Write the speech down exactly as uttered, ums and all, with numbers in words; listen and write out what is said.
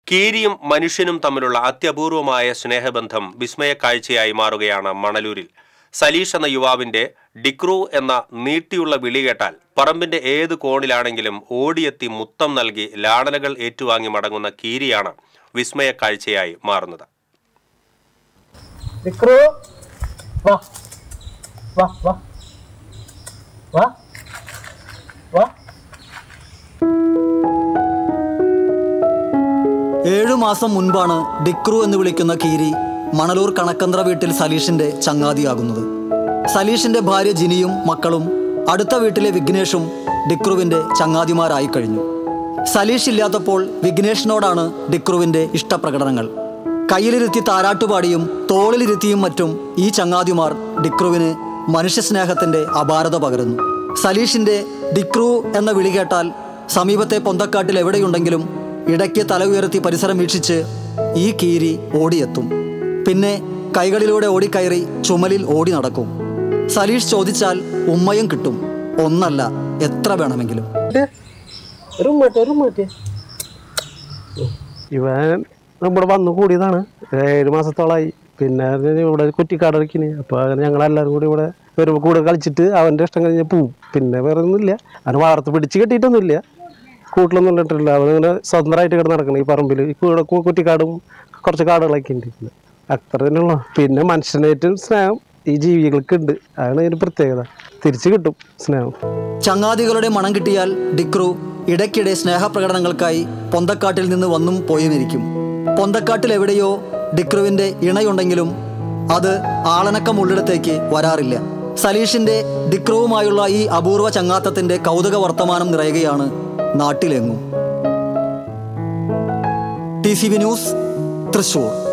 കീരിയും മനുഷ്യനും തമ്മിലുള്ള അത്യപൂർവമായ സ്നേഹബന്ധം വിസ്മയക്കാഴ്ചയായി മാറുകയാണ് മണലൂരിൽ. സലീഷ് എന്ന യുവാവിന്റെ ഡിക്രൂ എന്ന നീട്ടിയുള്ള വിളി കേട്ടാൽ പറമ്പിന്റെ ഏത് കോണിലാണെങ്കിലും ഓടിയെത്തി മുത്തം നൽകി ലാളനകൾ ഏറ്റുവാങ്ങി മടങ്ങുന്ന കീരിയാണ് വിസ്മയക്കാഴ്ചയായി മാറുന്നത്. ഏഴു മാസം മുൻപാണ് ഡിക്രൂ എന്ന് വിളിക്കുന്ന കീരി മണലൂർ കണക്കന്ത്ര വീട്ടിൽ സലീഷിന്റെ ചങ്ങാതിയാകുന്നത്. സലീഷിന്റെ ഭാര്യ ജിനിയും മക്കളും അടുത്ത വീട്ടിലെ വിഘ്നേഷും ഡിക്രുവിന്റെ ചങ്ങാതിമാരായി കഴിഞ്ഞു. സലീഷ് ഇല്ലാത്തപ്പോൾ വിഘ്നേഷിനോടാണ് ഡിക്രുവിന്റെ ഇഷ്ടപ്രകടനങ്ങൾ. കയ്യിലിരുത്തി താരാട്ടുപാടിയും തോളിലിരുത്തിയും മറ്റും ഈ ചങ്ങാതിമാർ ഡിക്രുവിന് മനുഷ്യസ്നേഹത്തിന്റെ അപാരത പകരുന്നു. സലീഷിന്റെ ഡിക്രൂ എന്ന വിളി കേട്ടാൽ സമീപത്തെ പൊന്തക്കാട്ടിൽ എവിടെയുണ്ടെങ്കിലും ഇടയ്ക്ക് തല ഉയർത്തി പരിസരം വീക്ഷിച്ച് ഈ കീരി ഓടിയെത്തും. പിന്നെ കൈകളിലൂടെ ഓടിക്കയറി ചുമലിൽ ഓടി നടക്കും. സലീഷ് ചോദിച്ചാൽ ഉമ്മയും കിട്ടും, ഒന്നല്ല എത്ര വേണമെങ്കിലും. ഇവൻ നമ്മുടെ വന്നു കൂടിയതാണ്, ഏഴ് മാസത്തോളമായി. പിന്നെ ഇവിടെ കുറ്റിക്കാടിറക്കിന്. അപ്പോൾ അങ്ങനെ ഞങ്ങളെല്ലാവരും കൂടി ഇവിടെ വരുമ്പോൾ കൂടെ കളിച്ചിട്ട് അവൻ്റെ ഇഷ്ടം കഴിഞ്ഞ് പോവും. പിന്നെ വേറെ ഒന്നുമില്ല, അവന് വാർത്ത പിടിച്ച് കെട്ടിയിട്ടൊന്നുമില്ല, കൂട്ടിലൊന്നും ഇട്ടിട്ടില്ല. അവനിങ്ങനെ സ്വതന്ത്രമായിട്ട് കിടന്ന് നടക്കണം ഈ പറമ്പിൽ. ഈ കൂടെ കുറ്റിക്കാടും കുറച്ച് കാടുകളൊക്കെ ഉണ്ട്, അത്ര തന്നെയുള്ള. പിന്നെ മനുഷ്യനായിട്ട് സ്നേഹം ഈ ജീവികൾക്ക് ഉണ്ട്, അതാണ് ഇതിന് പ്രത്യേകത. തിരിച്ചു കിട്ടും സ്നേഹം. ചങ്ങാതികളുടെ മണം കിട്ടിയാൽ ഡിക്രു ഇടയ്ക്കിടെ സ്നേഹപ്രകടനങ്ങൾക്കായി പൊന്തക്കാട്ടിൽ നിന്ന് വന്നും പോയുമിരിക്കും. പൊന്തക്കാട്ടിൽ എവിടെയോ ഡിക്രുവിന്റെ ഇണയുണ്ടെങ്കിലും അത് ആളനക്കമുള്ളിടത്തേക്ക് വരാറില്ല. സലീഷിന്റെ ഡിക്രുവുമായുള്ള ഈ അപൂർവ ചങ്ങാത്തത്തിന്റെ കൗതുക വർത്തമാനം നിറയുകയാണ് നാട്ടിലെങ്ങും. T C V news, Thrissur.